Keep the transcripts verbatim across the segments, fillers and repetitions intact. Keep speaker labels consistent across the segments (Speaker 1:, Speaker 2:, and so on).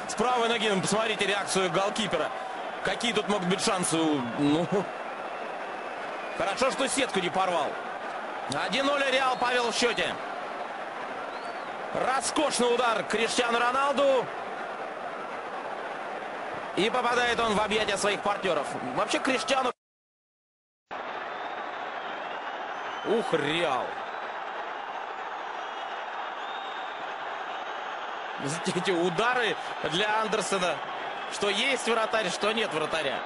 Speaker 1: с правой ноги. Ну, посмотрите реакцию голкипера. Какие тут могут быть шансы? Ну, хорошо, что сетку не порвал. один ноль Реал повел в счете. Роскошный удар Криштиану Роналду. И попадает он в объятия своих партнеров. Вообще Криштиану... Ух, Реал. Эти удары для Андерсона. Что есть вратарь, что нет вратаря.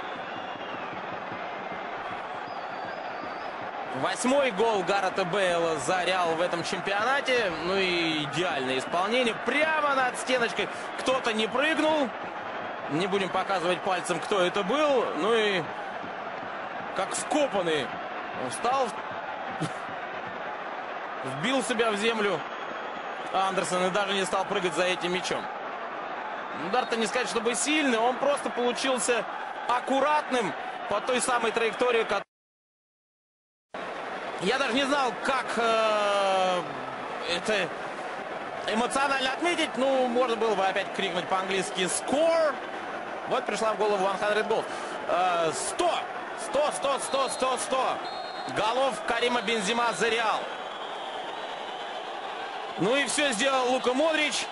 Speaker 1: Восьмой гол Гарета Бейла за Реал в этом чемпионате. Ну и идеальное исполнение. Прямо над стеночкой. Кто-то не прыгнул. Не будем показывать пальцем, кто это был. Ну и как вкопанный. Встал. Вбил себя в землю Андерсон и даже не стал прыгать за этим мячом. Удар-то не сказать, чтобы сильный. Он просто получился аккуратным по той самой траектории, которая... Я даже не знал, как э, это эмоционально отметить. Ну, можно было бы опять крикнуть по-английски «score». Вот пришла в голову сто голов. Э, сто! сто, сто, сто, сто, сто! Голов Карима Бензема за Реал. Ну и все сделал Лука Модрич.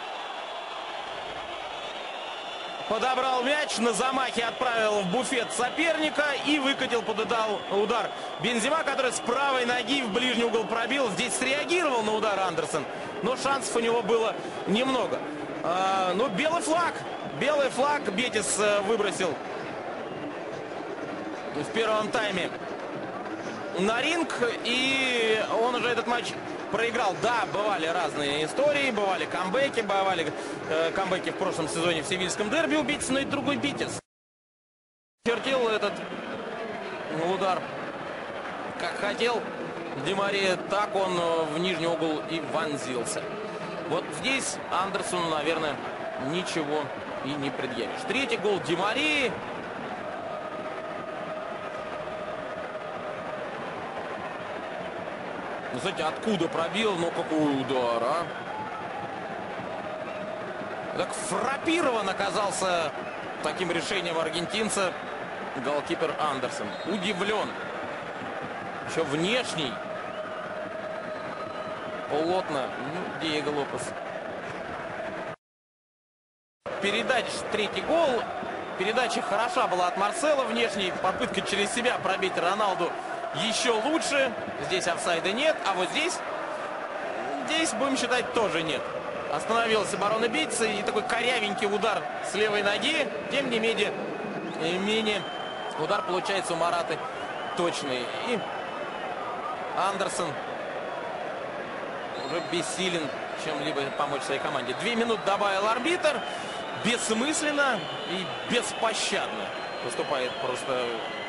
Speaker 1: Подобрал мяч, на замахе отправил в буфет соперника и выкатил под удар Бензема, который с правой ноги в ближний угол пробил. Здесь среагировал на удар Андерсон, но шансов у него было немного. А, ну, белый флаг. Белый флаг Бетис выбросил в первом тайме на ринг. И он уже этот матч проиграл. Да, бывали разные истории, бывали камбэки, бывали э, камбэки в прошлом сезоне в севильском дерби у Бетиса, но и другой Бетис чертил этот удар как хотел Ди Мария, так он в нижний угол и вонзился. Вот здесь Андерсону, наверное, ничего и не предъявишь. Третий гол Ди Марии. Знаете, откуда пробил, но какой удар, а? Так фраппирован оказался таким решением аргентинца голкипер Андерсон. Удивлен. Еще внешний. Плотно. Ну, Диего Лопес. Передача, третий гол. Передача хороша была от Марсело. Внешней попытка через себя пробить Роналду еще лучше. Здесь офсайда нет. А вот здесь, здесь будем считать, тоже нет. Остановилась оборона Бетиса. И такой корявенький удар с левой ноги. Тем не менее, менее удар получается у Мараты точный. И Андерсон уже бессилен чем-либо помочь своей команде. Две минуты добавил арбитр. Бессмысленно и беспощадно выступает просто